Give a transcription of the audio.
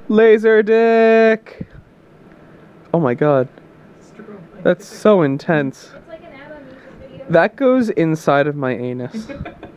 Laser dick. Oh my god. That's so intense. It's like an ABBA music video. That goes inside of my anus.